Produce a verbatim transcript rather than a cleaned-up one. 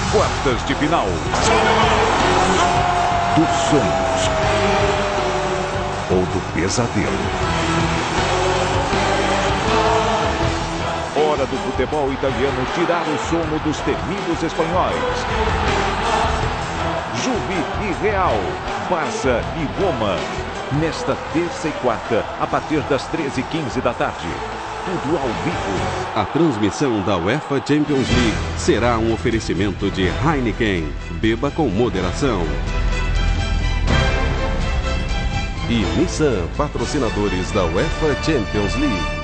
quartas de final. Dos sonhos ou do pesadelo. Hora do futebol italiano tirar o sono dos temidos espanhóis. Juve e Real, Barça e Roma. Nesta terça e quarta, a partir das treze e quinze da tarde. Tudo ao vivo. A transmissão da UEFA Champions League será um oferecimento de Heineken. Beba com moderação. E Nissan, patrocinadores da UEFA Champions League.